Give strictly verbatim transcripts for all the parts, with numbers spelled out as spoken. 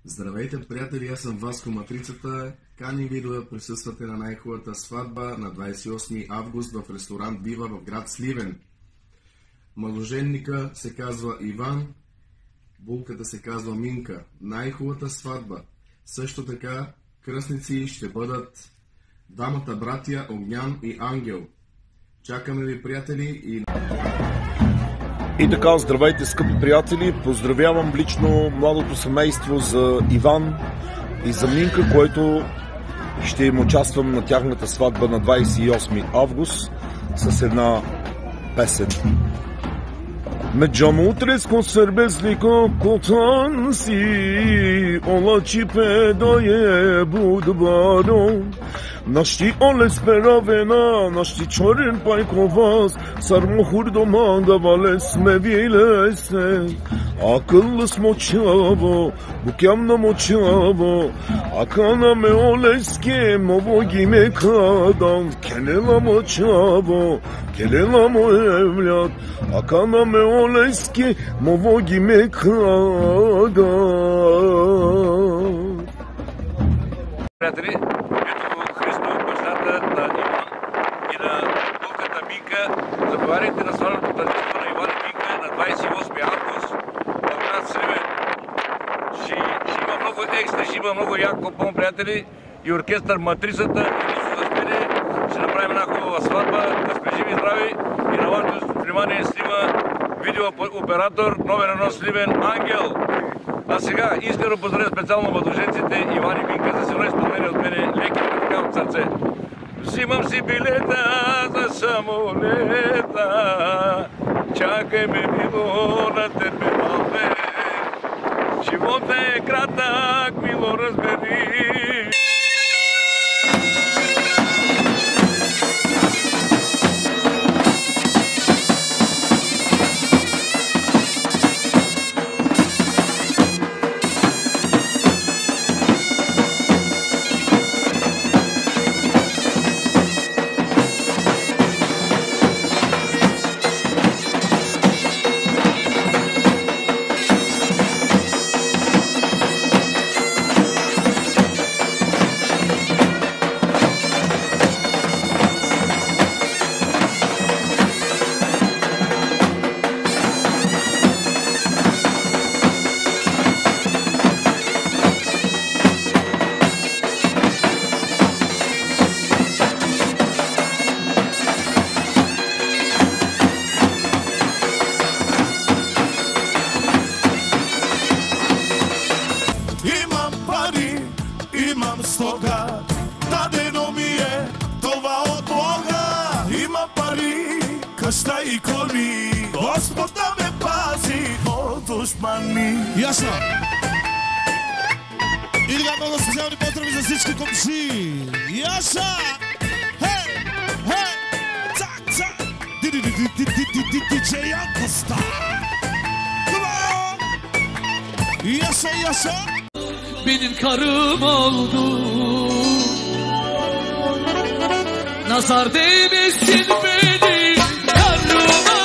Здравейте, приятели, аз съм Васко Матрицата. Каним ви да присъствате на най-хубавата сватба на двадесет и осми август в ресторант Бива в град Сливен. Младоженника се казва Иван, булката се казва Минка. Най-хубавата сватба. Също така кръстници ще бъдат двамата братя Огнян и Ангел. Чакаме ви, приятели, и... И така, здравейте, скъпи приятели! Поздравявам лично младото семейство за Иван и за Минка, който ще им участвам на тяхната сватба на двадесет и осми август с една песен. Međam utreskom srbesliko kotansi, olači pedaje budvaro. Naști ole speravena, naști čoren pajkovas, sarmo hurdomanda vales me vilese. Akıllı smočavo, bukjamno močavo, akana me oleske, movo gime kadam, kenela močavo, kenela mo evlat, akana me oleske, movo gime kadam. Приятели, ето Христо, бащата на Иван и на булката Минка. Заповядайте на сватбното тържество на Иван и Минка на двадесет и осми август в град Сливен. Ще, ще има много екстра, ще има много як купон, приятели, и оркестър Матрицата, и Лусо за спине. Ще направим една хубава сватба, да сме живи и здрави, и на вашето внимание снима видеооператор номер едно Сливен Ангел. А сега искрено поздравя специално младоженците Иван и Минка за силно изпълнение от мене, леки така от сърце. Взимам си билета за самолета, чакай ме мило на терминал две. Животът е кратък, мило разбери. Имам слога, дадено ми е това от Бога. Имам пари, къща и коли, Господ да ме пази от душмани. Ясно! И така много специални поздрави за всички комши. Яша! Хей! Хей! Цак! Цак! Диджей Янкоста! Яша! Яша! Benim karım oldu. Nazar değmesin benim karıma.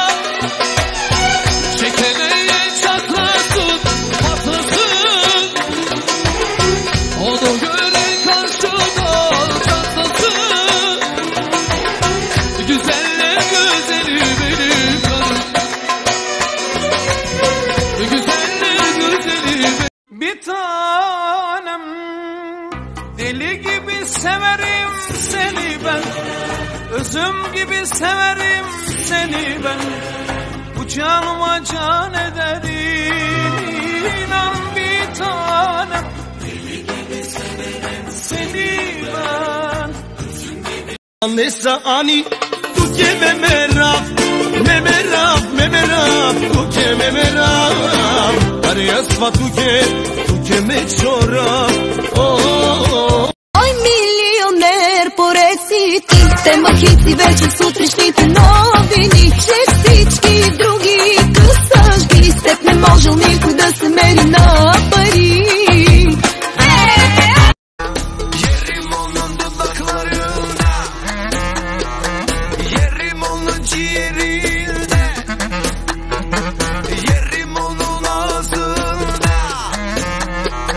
Çekemeye çatlasın, patlasın. Onu gören karşıda çatlasın. Güzeller güzeli benim karım. Güzeller güzeli benim. Bir tanem, deli gibi severim seni ben, özüm gibi severim seni ben, bu canıma can ederim, inan bir tanem, deli gibi severim seni ben, özüm gibi. Nessa ani, tu che me meraf, me meraf, me meraf, tu che me meraf. Ariasva tu che, tu che me chora. Ой, милионер, поред си ти, темахици вече сутрешните новини, че всички други късаш ги, с теб не можел никой да се мери на пари. Yerim onun dudaklarında, yerim onun ciğerinde, yerim onun ağzında.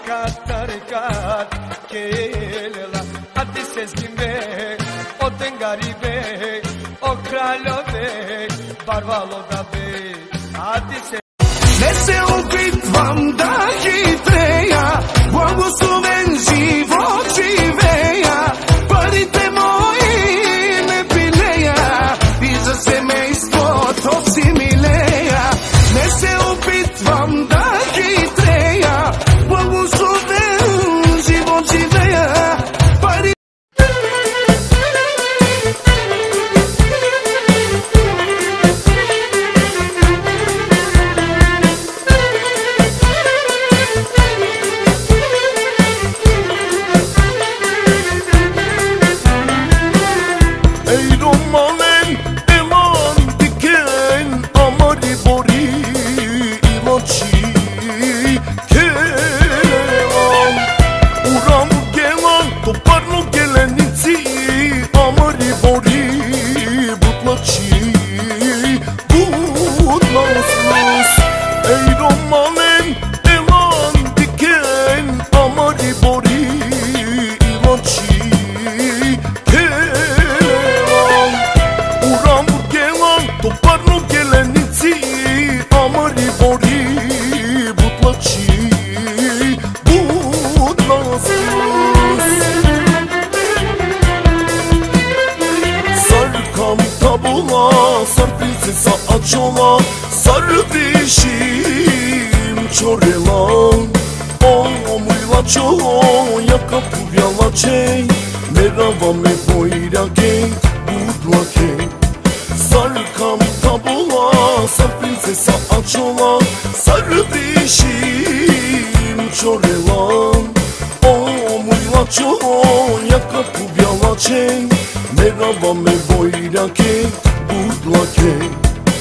tarikat tarikat kelela Ati ses gimbe o tengaribe o kralove barvaloda be Ati se Ne se opitvam da hitreja, blagosloven život živeja, parite moji ne pileja, i za semejstvo to si mileja. Ne se opitvam da hitreja, blagosloven život živeja, parite sarı dişim çorelan o muyla çoğu yaka puvjala çej merava me bojra gej budla kej sarı kam tabula sar princesa açola sarı dişim çorelan o muyla çoğu yaka puvjala çej merava me bojra gej budla kej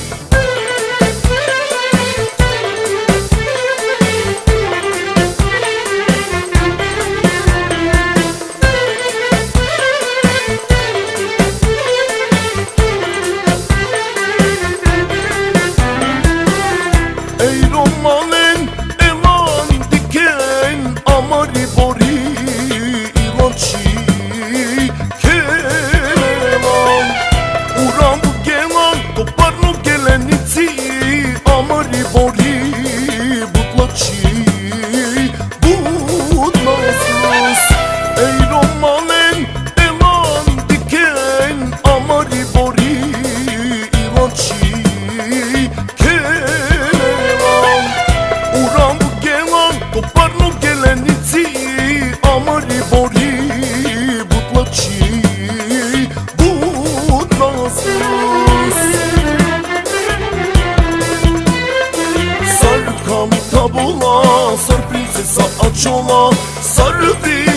Açola sarı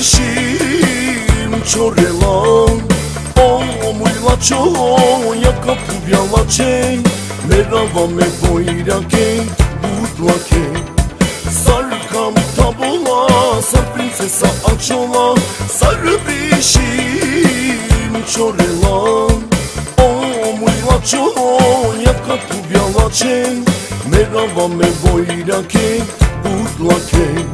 dişim çorelan o muyla çoğu yaka puvjala çej merava me bojra gej budla kej sarı kam tabula sar princesa açola sarı dişim çorelan o muyla çoğu yaka puvjala çej merava me bojra gej budla kej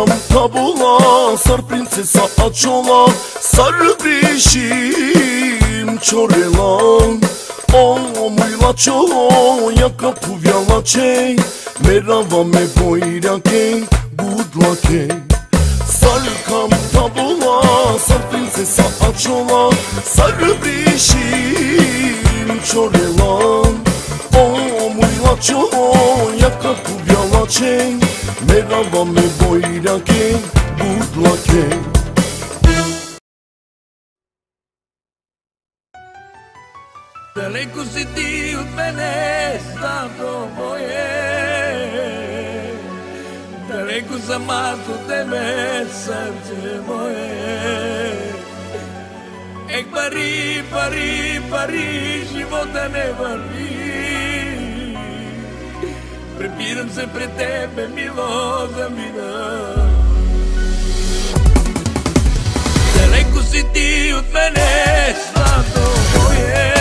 tabula sar princesa açola sarı dişim Чореlan o mujlačo, jaka povjalače, merava me bojrake, budlake. Sarkam tabula, sar princesa açola, sarı brişim Čorelan o mujlačo, jaka povjalače, merava me bojrake, budlake. Далеко си ти от мене, стато мое. Далеко съм аз от тебе, сърце мое. Ех, пари, пари, пари, живота не върви. Препирам се пред тебе, мило, замина. Далеко си ти от мене, стато мое.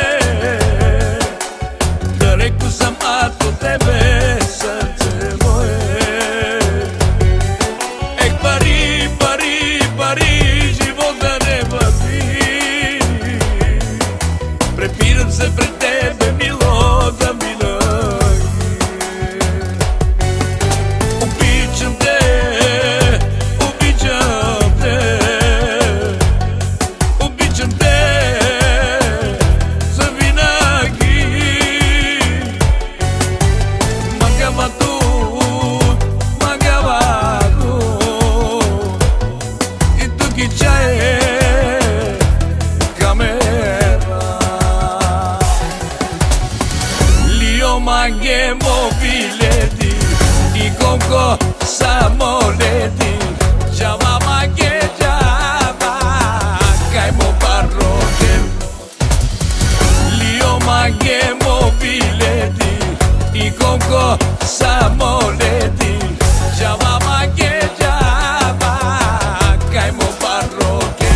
Далеко съм аз от тебе, сърце мое. Ех, пари, пари, пари, живота не върви. Препирам се пред тебе, мило, заминай. Обичам те, обичам те, обичам те. Samoleti, Java Mage Java, Kaimo Parroque, Lio Mage Mobileti, I Conco Samoleti, Java Mage Java, Kaimo Parroque.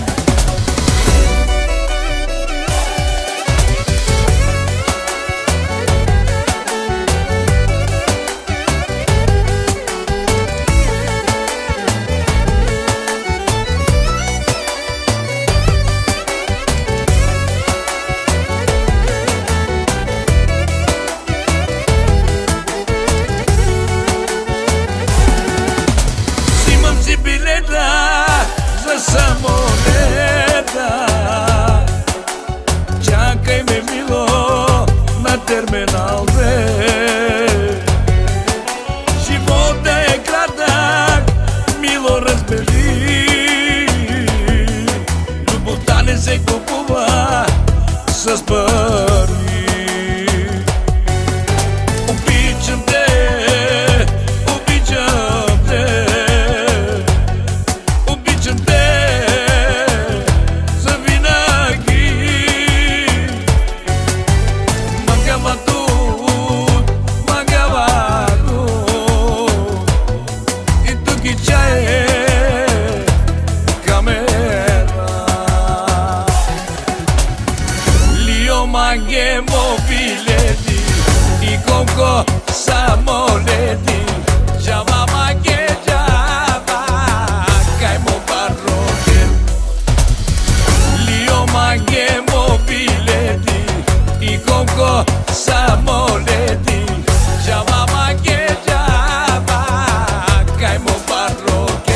Чакай ме, мило, на терминал две. Живота е кратък, мило, разбери. Любовта не се купува с пари. Обичам те, обичам те, обичам те. Mobileti, I Conco Samoleti, Java Mage Java, Kaimo Parroque, Lio Mage Mobileti, I Conco Samoleti, Java Mage Java, Kaimo Parroque.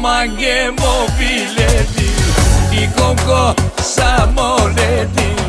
Mange mobileti, i konko samoleti.